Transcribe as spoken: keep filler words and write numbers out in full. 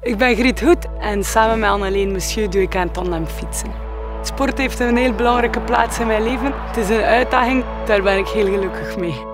Ik ben Griet Hoed en samen met Anneleen Monsieur doe ik aan tandemfietsen. Sport heeft een heel belangrijke plaats in mijn leven. Het is een uitdaging, daar ben ik heel gelukkig mee.